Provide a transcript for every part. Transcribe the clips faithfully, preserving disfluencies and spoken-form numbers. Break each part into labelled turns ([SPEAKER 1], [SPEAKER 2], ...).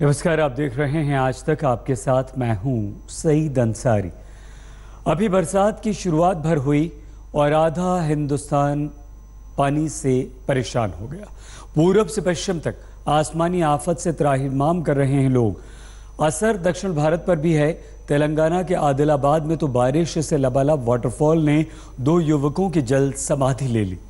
[SPEAKER 1] नमस्कार, आप देख रहे हैं आज तक। आपके साथ मैं हूं सईद अंसारी। अभी बरसात की शुरुआत भर हुई और आधा हिंदुस्तान पानी से परेशान हो गया। पूरब से पश्चिम तक आसमानी आफत से त्राहिमाम कर रहे हैं लोग। असर दक्षिण भारत पर भी है। तेलंगाना के आदिलाबाद में तो बारिश से लबालब वाटरफॉल ने दो युवकों की जल समाधि ले ली।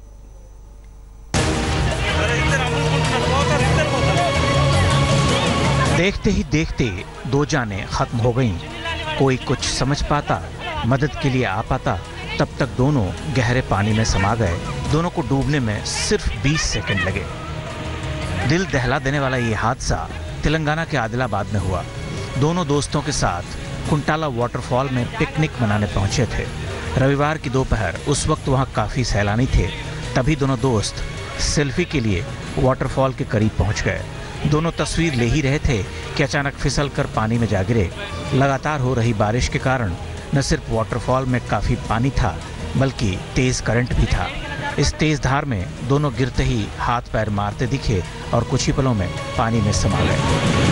[SPEAKER 2] देखते ही देखते दो जानें खत्म हो गईं। कोई कुछ समझ पाता, मदद के लिए आ पाता, तब तक दोनों गहरे पानी में समा गए। दोनों को डूबने में सिर्फ बीस सेकंड लगे। दिल दहला देने वाला ये हादसा तेलंगाना के आदिलाबाद में हुआ। दोनों दोस्तों के साथ कुंटाला वाटरफॉल में पिकनिक मनाने पहुंचे थे। रविवार की दोपहर, उस वक्त वहां काफ़ी सैलानी थे। तभी दोनों दोस्त सेल्फी के लिए वाटरफॉल के करीब पहुंच गए। दोनों तस्वीर ले ही रहे थे कि अचानक फिसल कर पानी में जा गिरे। लगातार हो रही बारिश के कारण न सिर्फ वाटरफॉल में काफ़ी पानी था, बल्कि तेज़ करंट भी था। इस तेज़ धार में दोनों गिरते ही हाथ पैर मारते दिखे और कुछ ही पलों में पानी में समा गए।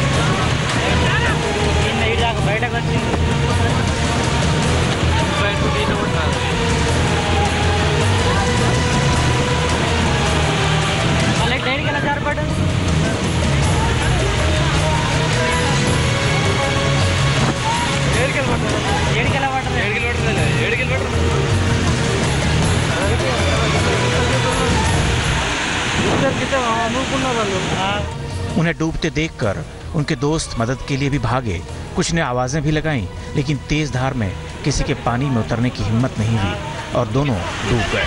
[SPEAKER 2] उन्हें डूबते देखकर उनके दोस्त मदद के लिए भी भागे। कुछ ने आवाजें भी लगाईं, लेकिन तेज धार में किसी के पानी में उतरने की हिम्मत नहीं हुई और दोनों डूब गए।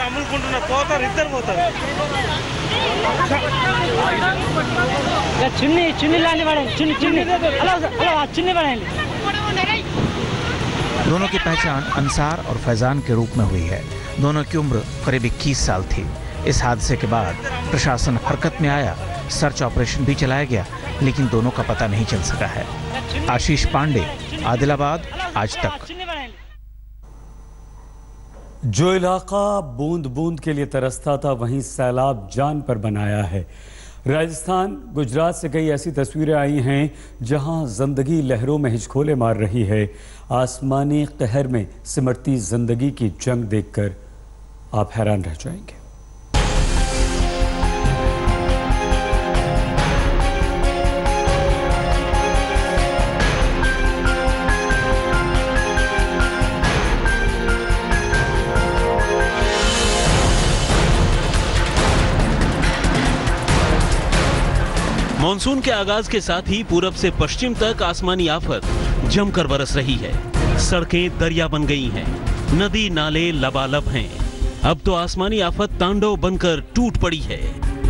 [SPEAKER 2] दोनों की पहचान अंसार और फैजान के रूप में हुई है। दोनों की उम्र करीब इक्कीस साल थी। इस हादसे के बाद प्रशासन हरकत में आया, सर्च ऑपरेशन भी चलाया गया, लेकिन दोनों का पता नहीं चल सका है। आशीष पांडे, आदिलाबाद, आज तक।
[SPEAKER 1] जो इलाका बूंद बूंद के लिए तरसता था, वहीं सैलाब जान पर बनाया है। राजस्थान, गुजरात से कई ऐसी तस्वीरें आई हैं जहां जिंदगी लहरों में हिचकोले मार रही है। आसमानी कहर में सिमटती जिंदगी की जंग देखकर आप हैरान रह जाएंगे।
[SPEAKER 3] मॉनसून के आगाज के साथ ही पूरब से पश्चिम तक आसमानी आफत जमकर बरस रही है। सड़कें दरिया बन गई हैं, नदी नाले लबालब हैं। अब तो आसमानी आफत तांडव बनकर टूट पड़ी है।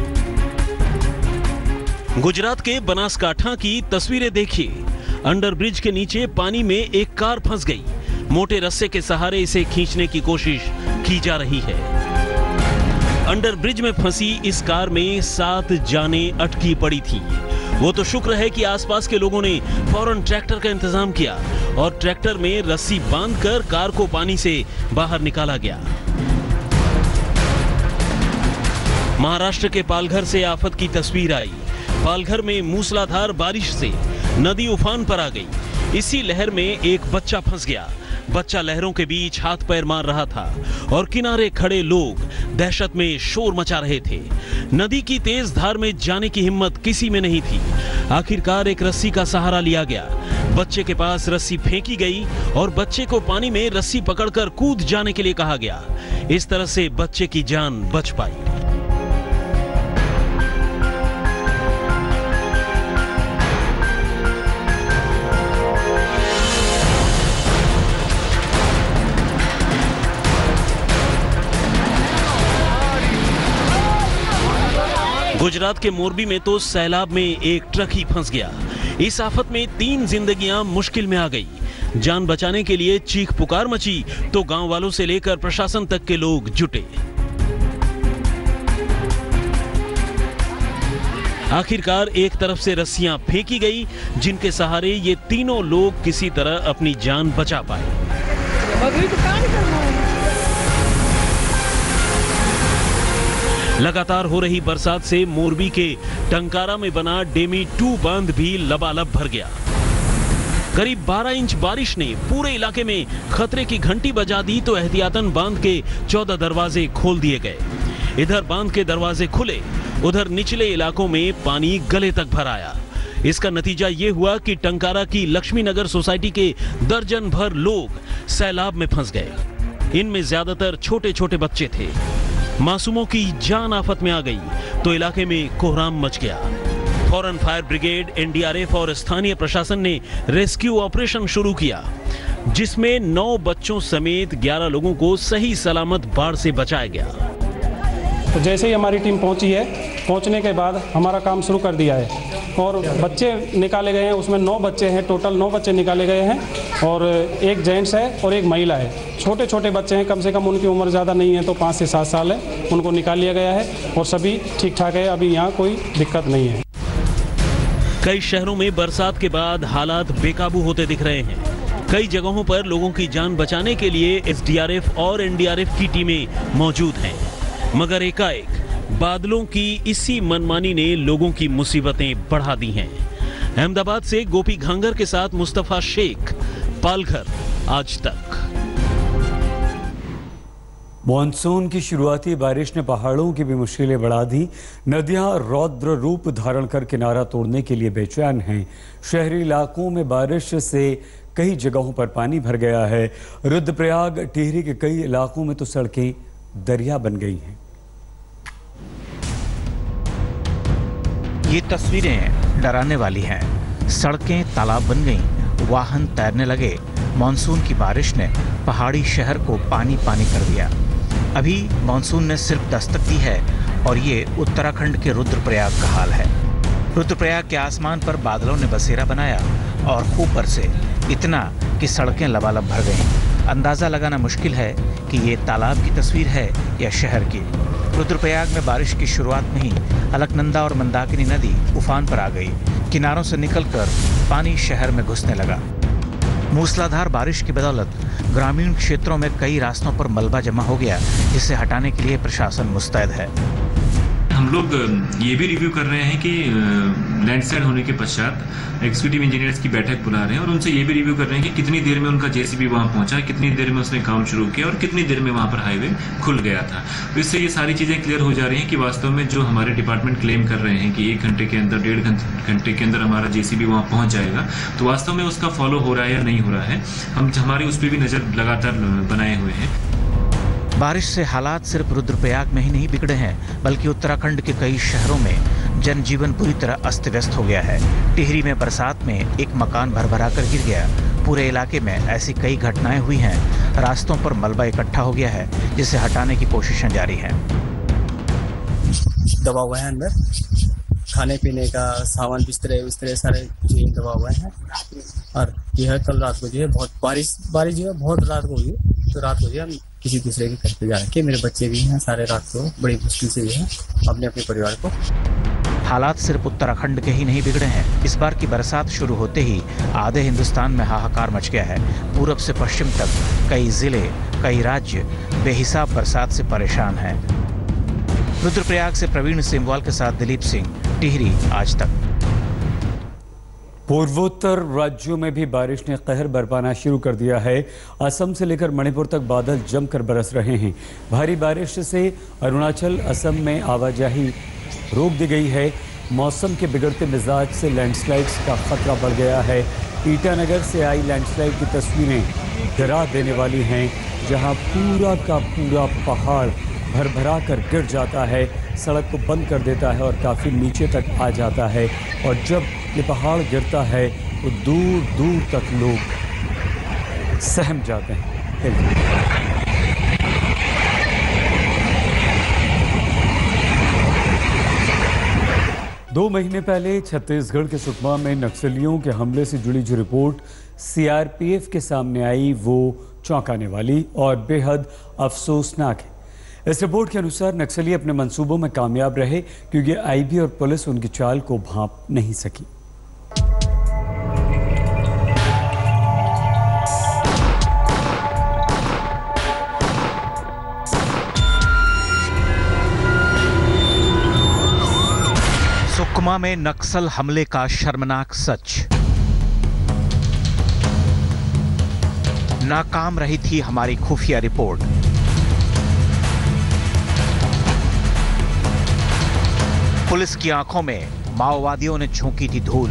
[SPEAKER 3] गुजरात के बनासकांठा की तस्वीरें देखिए। अंडरब्रिज के नीचे पानी में एक कार फंस गई। मोटे रस्से के सहारे इसे खींचने की कोशिश की जा रही है। अंडरब्रिज में फंसी इस कार में सात जानें अटकी पड़ी थी। वो तो शुक्र है कि आसपास के लोगों ने फौरन ट्रैक्टर का इंतजाम किया और ट्रैक्टर में रस्सी बांधकर कार को पानी से बाहर निकाला गया। महाराष्ट्र के पालघर से आफत की तस्वीर आई। पालघर में मूसलाधार बारिश से नदी उफान पर आ गई। इसी लहर में एक बच्चा फंस गया। बच्चा लहरों के बीच हाथ पैर मार रहा था और किनारे खड़े लोग दहशत में शोर मचा रहे थे। नदी की तेज धार में जाने की हिम्मत किसी में नहीं थी। आखिरकार एक रस्सी का सहारा लिया गया। बच्चे के पास रस्सी फेंकी गई और बच्चे को पानी में रस्सी पकड़कर कूद जाने के लिए कहा गया। इस तरह से बच्चे की जान बच पाई। गुजरात के मोरबी में तो सैलाब में एक ट्रक ही फंस गया। इस आफत में तीन जिंदगियां मुश्किल में आ गई। जान बचाने के लिए चीख पुकार मची तो गांव वालों से लेकर प्रशासन तक के लोग जुटे। आखिरकार एक तरफ से रस्सियां फेंकी गई, जिनके सहारे ये तीनों लोग किसी तरह अपनी जान बचा पाए। लगातार हो रही बरसात से मोरबी के टंकारा में बना डेमी टू बांध भी लबालब भर गया। करीब बारह इंच बारिश ने पूरे इलाके में खतरे की घंटी बजा दी तो एहतियातन बांध के चौदह दरवाजे खोल दिए गए। इधर बांध के दरवाजे खुले, उधर निचले इलाकों में पानी गले तक भर आया। इसका नतीजा ये हुआ कि टंकारा की लक्ष्मी नगर सोसाइटी के दर्जन भर लोग सैलाब में फंस गए। इनमें ज्यादातर छोटे छोटे बच्चे थे। मासूमों की जान आफत में आ गई तो इलाके में कोहराम मच गया। फौरन fire brigade, N D R F और स्थानीय प्रशासन ने रेस्क्यू ऑपरेशन शुरू किया, जिसमें नौ बच्चों समेत ग्यारह लोगों को सही सलामत बाढ़ से बचाया गया।
[SPEAKER 4] तो जैसे ही हमारी टीम पहुंची है, पहुंचने के बाद हमारा काम शुरू कर दिया है और बच्चे निकाले गए हैं। उसमें नौ बच्चे हैं, टोटल नौ बच्चे निकाले गए हैं और एक जेंट्स है और एक महिला है। छोटे छोटे बच्चे हैं, कम से कम उनकी उम्र ज़्यादा नहीं है तो पाँच से सात साल है। उनको निकाल लिया गया है और सभी ठीक ठाक है, अभी यहाँ कोई दिक्कत नहीं है।
[SPEAKER 3] कई शहरों में बरसात के बाद हालात बेकाबू होते दिख रहे हैं। कई जगहों पर लोगों की जान बचाने के लिए एस डी आर एफ और एन डी आर एफ की टीमें मौजूद हैं, मगर एकाएक बादलों की इसी मनमानी ने लोगों की मुसीबतें बढ़ा दी हैं। अहमदाबाद से गोपी घांगर के साथ मुस्तफा शेख, पालघर, आज तक।
[SPEAKER 1] मॉनसून की शुरुआती बारिश ने पहाड़ों की भी मुश्किलें बढ़ा दी। नदियां रौद्र रूप धारण कर किनारा तोड़ने के लिए बेचैन हैं। शहरी इलाकों में बारिश से कई जगहों पर पानी भर गया है। रुद्रप्रयाग, टिहरी के कई इलाकों में तो सड़कें दरिया बन गई हैं।
[SPEAKER 2] ये तस्वीरें डराने वाली हैं। सड़कें तालाब बन गईं, वाहन तैरने लगे। मॉनसून की बारिश ने पहाड़ी शहर को पानी पानी कर दिया। अभी मॉनसून ने सिर्फ दस्तक दी है और ये उत्तराखंड के रुद्रप्रयाग का हाल है। रुद्रप्रयाग के आसमान पर बादलों ने बसेरा बनाया और खूब बरसे, इतना कि सड़कें लबालब भर गईं। अंदाज़ा लगाना मुश्किल है कि ये तालाब की तस्वीर है या शहर की। रुद्रप्रयाग में बारिश की शुरुआत में ही अलकनंदा और मंदाकिनी नदी उफान पर आ गई। किनारों से निकलकर पानी शहर में घुसने लगा। मूसलाधार बारिश की बदौलत ग्रामीण क्षेत्रों में कई रास्तों पर मलबा जमा हो गया, जिसे हटाने के लिए प्रशासन मुस्तैद है।
[SPEAKER 5] हम लोग ये भी रिव्यू कर रहे हैं कि लैंडस्लाइड होने के पश्चात एग्जीक्यूटिव इंजीनियर्स की बैठक बुला रहे हैं और उनसे ये भी रिव्यू कर रहे हैं कि कितनी देर में उनका जेसीबी वहां पहुंचा, कितनी देर में उसने काम शुरू किया और कितनी देर में वहां पर हाईवे खुल गया था। तो इससे ये सारी चीज़ें क्लियर हो जा रही हैं कि वास्तव में जो हमारे डिपार्टमेंट क्लेम कर रहे हैं कि एक घंटे के अंदर, डेढ़ घंटे के अंदर हमारा जेसीबी वहां पहुंच जाएगा, तो वास्तव में उसका फॉलो हो रहा है या नहीं हो रहा है। हम हमारी उस पर भी नज़र लगातार बनाए हुए हैं।
[SPEAKER 2] बारिश से हालात सिर्फ रुद्रप्रयाग में ही नहीं बिगड़े हैं, बल्कि उत्तराखंड के कई शहरों में जनजीवन पूरी तरह अस्त व्यस्त हो गया है। टिहरी में बरसात में एक मकान भरभरा कर गिर गया। पूरे इलाके में ऐसी कई घटनाएं हुई हैं। रास्तों पर मलबा इकट्ठा हो गया है, जिसे हटाने की कोशिशें जारी हैं।
[SPEAKER 6] दबा हुआ है अंदर, खाने पीने का सामान, बिस्तरे बिस्तरे सारे चीज़ें दबा हुए हैं। और यह है कल रात को जो है बहुत बारिश बारिश जो है बहुत रात को हुई, तो रात को जो हम किसी दूसरे के घर पे जा रखे। मेरे बच्चे भी हैं, सारे रात को बड़ी मुश्किल से जो है अपने अपने परिवार को।
[SPEAKER 2] हालात सिर्फ उत्तराखंड के ही नहीं बिगड़े हैं। इस बार की बरसात शुरू होते ही आधे हिंदुस्तान में हाहाकार मच गया है। पूरब से पश्चिम तक कई जिले, कई राज्य बेहिसाब बरसात से परेशान हैं। रुद्रप्रयाग से प्रवीण सिंगवाल के साथ दिलीप सिंह, टिहरी, आज तक।
[SPEAKER 1] पूर्वोत्तर राज्यों में भी बारिश ने कहर बरपाना शुरू कर दिया है। असम से लेकर मणिपुर तक बादल जमकर बरस रहे हैं। भारी बारिश से अरुणाचल, असम में आवाजाही रोक दी गई है। मौसम के बिगड़ते मिजाज से लैंडस्लाइड्स का खतरा बढ़ गया है। ईटानगर से आई लैंडस्लाइड की तस्वीरें डरा देने वाली हैं, जहां पूरा का पूरा पहाड़ भरभरा कर गिर जाता है, सड़क को बंद कर देता है और काफ़ी नीचे तक आ जाता है। और जब ये पहाड़ गिरता है तो दूर दूर तक लोग सहम जाते हैं। दो महीने पहले छत्तीसगढ़ के सुकमा में नक्सलियों के हमले से जुड़ी जो report C R P F के सामने आई, वो चौंकाने वाली और बेहद अफसोसनाक है। इस रिपोर्ट के अनुसार नक्सली अपने मंसूबों में कामयाब रहे, क्योंकि आई बी और पुलिस उनकी चाल को भांप नहीं सकी।
[SPEAKER 2] सुकमा में नक्सल हमले का शर्मनाक सच। नाकाम रही थी हमारी खुफिया रिपोर्ट। पुलिस की आंखों में माओवादियों ने झोंकी थी धूल।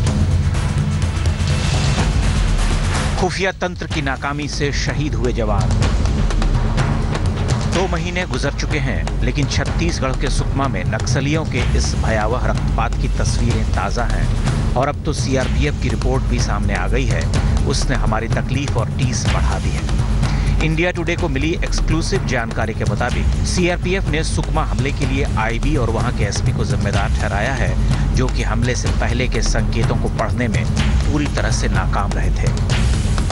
[SPEAKER 2] खुफिया तंत्र की नाकामी से शहीद हुए जवान। दो महीने गुजर चुके हैं, लेकिन छत्तीसगढ़ के सुकमा में नक्सलियों के इस भयावह रक्तपात की तस्वीरें ताजा हैं और अब तो सीआरपीएफ की रिपोर्ट भी सामने आ गई है। उसने हमारी तकलीफ और टीस बढ़ा दी है। इंडिया टुडे को मिली एक्सक्लूसिव जानकारी के मुताबिक सीआरपीएफ ने सुकमा हमले के लिए आईबी और वहां के एसपी को जिम्मेदार ठहराया है, जो कि हमले से पहले के संकेतों को पढ़ने में पूरी तरह से नाकाम रहे थे।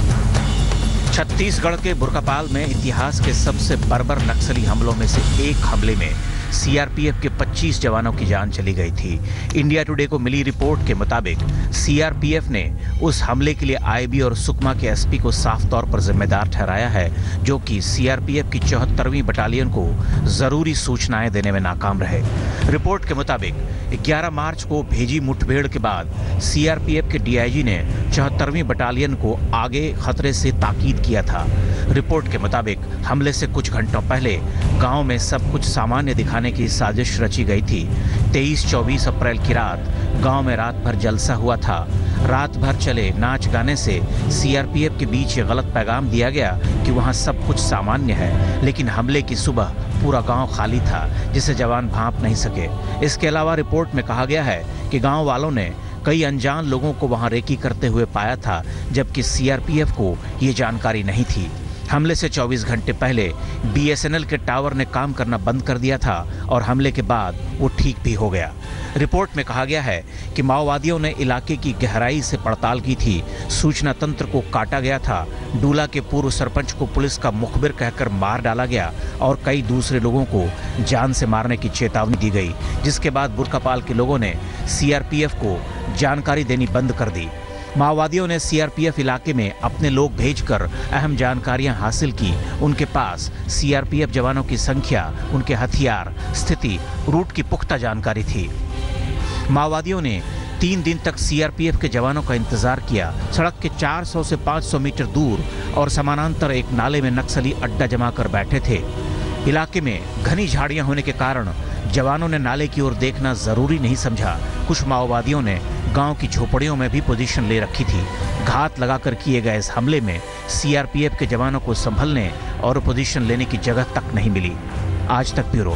[SPEAKER 2] छत्तीसगढ़ के बुरकापाल में इतिहास के सबसे बर्बर नक्सली हमलों में से एक हमले में सीआरपीएफ के पच्चीस जवानों की जान चली गई थी। इंडिया टुडे को मिली रिपोर्ट के मुताबिक सीआरपीएफ ने उस हमले के लिए आईबी और सुकमा के एसपी को साफ तौर पर जिम्मेदार ठहराया है, जो कि सीआरपीएफ की चौहत्तरवीं बटालियन को जरूरी सूचनाएं देने में नाकाम रहे। रिपोर्ट के मुताबिक ग्यारह मार्च को भेजी मुठभेड़ के बाद सीआरपीएफ के डीआईजी ने चौहत्तरवीं बटालियन को आगे खतरे से ताकीद किया था। रिपोर्ट के मुताबिक हमले से कुछ घंटों पहले गांव में सब कुछ सामान्य दिखाने की साजिश रची गई थी। तेईस चौबीस अप्रैल की रात गांव में रात भर जलसा हुआ था। रात भर चले नाच गाने से सीआरपीएफ के बीच ये गलत पैगाम दिया गया कि वहां सब कुछ सामान्य है, लेकिन हमले की सुबह पूरा गांव खाली था, जिसे जवान भांप नहीं सके। इसके अलावा रिपोर्ट में कहा गया है कि गांव वालों ने कई अनजान लोगों को वहां रेकी करते हुए पाया था, जबकि सीआरपीएफ को ये जानकारी नहीं थी। हमले से चौबीस घंटे पहले बीएसएनएल के टावर ने काम करना बंद कर दिया था और हमले के बाद वो ठीक भी हो गया। रिपोर्ट में कहा गया है कि माओवादियों ने इलाके की गहराई से पड़ताल की थी। सूचना तंत्र को काटा गया था। डूला के पूर्व सरपंच को पुलिस का मुखबिर कहकर मार डाला गया और कई दूसरे लोगों को जान से मारने की चेतावनी दी गई, जिसके बाद बुरकापाल के लोगों ने सीआरपीएफ को जानकारी देनी बंद कर दी। माओवादियों ने सीआरपीएफ इलाके में अपने लोग भेजकर अहम जानकारियां हासिल की। उनके पास सीआरपीएफ जवानों की संख्या, उनके हथियार, स्थिति, रूट की पुख्ता जानकारी थी। माओवादियों ने तीन दिन तक सीआरपीएफ के जवानों का इंतजार किया। सड़क के चार सौ से पाँच सौ मीटर दूर और समानांतर एक नाले में नक्सली अड्डा जमा कर बैठे थे। इलाके में घनी झाड़ियां होने के कारण जवानों ने नाले की ओर देखना जरूरी नहीं समझा। कुछ माओवादियों ने गांव की झोपड़ियों में भी पोजीशन ले रखी थी। घात लगाकर किए गए इस हमले में सीआरपीएफ के जवानों को संभलने और पोजीशन लेने की जगह तक नहीं मिली। आज तक ब्यूरो।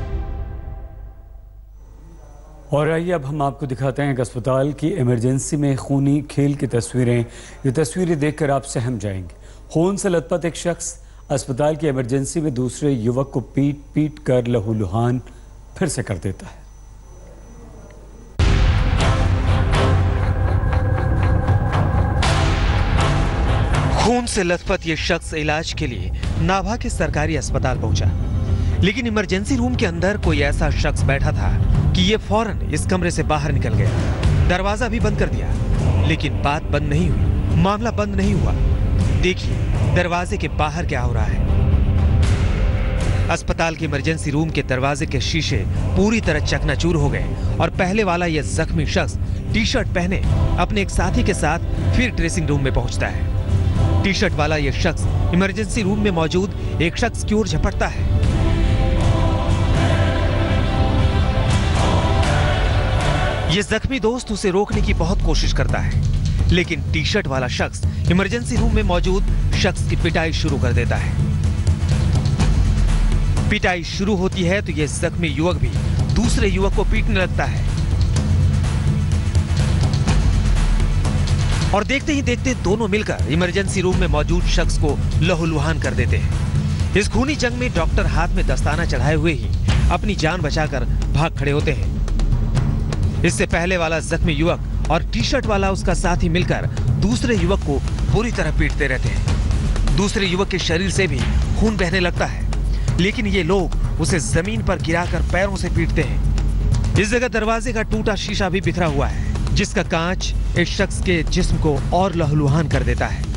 [SPEAKER 1] और आइए अब हम आपको दिखाते हैं एक अस्पताल की इमरजेंसी में खूनी खेल की तस्वीरें। ये तस्वीरें देखकर आप सहम जाएंगे। खून से लथपथ एक शख्स अस्पताल की इमरजेंसी में दूसरे युवक को पीट पीट कर लहूलुहान फिर से कर देता है।
[SPEAKER 7] खून से लथपथ ये शख्स इलाज के लिए नाभा के सरकारी अस्पताल पहुंचा, लेकिन इमरजेंसी रूम के अंदर कोई ऐसा शख्स बैठा था कि ये फौरन इस कमरे से बाहर निकल गया। दरवाजा भी बंद कर दिया, लेकिन बात बंद नहीं हुई, मामला बंद नहीं हुआ। देखिए दरवाजे के बाहर क्या हो रहा है। अस्पताल के इमरजेंसी रूम के दरवाजे के शीशे पूरी तरह चकनाचूर हो गए और पहले वाला यह जख्मी शख्स टी शर्ट पहने अपने एक साथी के साथ फिर ड्रेसिंग रूम में पहुंचता है। टी शर्ट वाला यह शख्स इमरजेंसी रूम में मौजूद एक शख्स की ओर झपटता है। यह जख्मी दोस्त उसे रोकने की बहुत कोशिश करता है, लेकिन टी शर्ट वाला शख्स इमरजेंसी रूम में मौजूद शख्स की पिटाई शुरू कर देता है। पिटाई शुरू होती है तो यह जख्मी युवक भी दूसरे युवक को पीटने लगता है और देखते ही देखते दोनों मिलकर इमरजेंसी रूम में मौजूद शख्स को लहूलुहान कर देते हैं। इस खूनी जंग में डॉक्टर हाथ में दस्ताना चढ़ाए हुए ही अपनी जान बचाकर भाग खड़े होते हैं। इससे पहले वाला जख्मी युवक और टी शर्ट वाला उसका साथी मिलकर दूसरे युवक को पूरी तरह पीटते रहते हैं। दूसरे युवक के शरीर से भी खून बहने लगता है, लेकिन ये लोग उसे जमीन पर गिराकर पैरों से पीटते हैं। इस जगह दरवाजे का टूटा शीशा भी बिखरा हुआ है, जिसका कांच इस शख्स के जिस्म को और लहूलुहान कर देता है।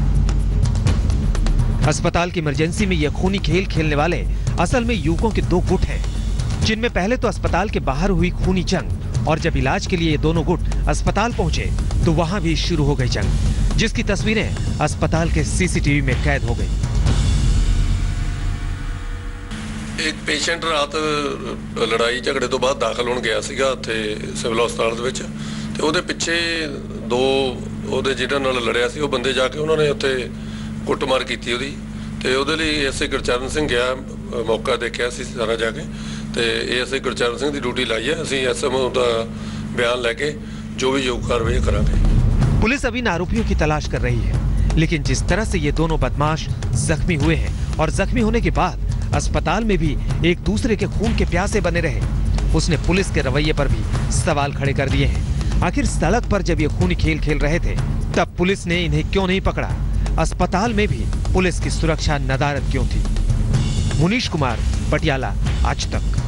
[SPEAKER 7] अस्पताल की इमरजेंसी में ये खूनी खेल खेलने वाले असल में युवकों के दो गुट हैं, जिनमें पहले तो अस्पताल के बाहर हुई खूनी जंग और जब इलाज के लिए ये दोनों गुट अस्पताल पहुंचे तो वहां भी शुरू हो गई जंग, जिसकी तस्वीरें अस्पताल के सीसीटीवी में कैद हो गई।
[SPEAKER 8] एक पेशेंट रात लड़ाई झगड़े तो बाद दाखिल होने गया ਸੀਗਾ ਉੱਥੇ ਸਿਵਲ ਹਸਪਤਾਲ ਦੇ ਵਿੱਚ ਤੇ ਉਹਦੇ ਪਿੱਛੇ ਦੋ ਉਹਦੇ ਜਿਹਨਾਂ ਨਾਲ ਲੜਿਆ ਸੀ ਉਹ ਬੰਦੇ ਜਾ ਕੇ ਉਹਨਾਂ ਨੇ ਉੱਥੇ ਕੁੱਟਮਾਰ ਕੀਤੀ ਉਹਦੀ ਤੇ ਉਹਦੇ ਲਈ ਐਸਏ ਗੁਰਚਰਨ ਸਿੰਘ ਗਿਆ ਮੌਕਾ ਦੇਖਿਆ ਸੀ ਸਾਰਾ ਜਾ ਕੇ ਤੇ ਐਸਏ ਗੁਰਚਰਨ ਸਿੰਘ ਦੀ ਡਿਊਟੀ ਲਾਈ ਹੈ। ਅਸੀਂ ਐਸਐਮਓ ਦਾ ਬਿਆਨ ਲੈ ਕੇ जो भी योग कार्रवाई करांगे।
[SPEAKER 7] पुलिस अभी इन आरोपियों की तलाश कर रही है, लेकिन जिस तरह से ये दोनों बदमाश जख्मी हुए हैं और जख्मी होने के बाद अस्पताल में भी एक दूसरे के खून के प्यासे बने रहे, उसने पुलिस के रवैये पर भी सवाल खड़े कर दिए हैं। आखिर सड़क पर जब ये खूनी खेल खेल रहे थे तब पुलिस ने इन्हें क्यों नहीं पकड़ा? अस्पताल में भी पुलिस की सुरक्षा नदारद क्यों थी? मुनीश कुमार, पटियाला, आज तक।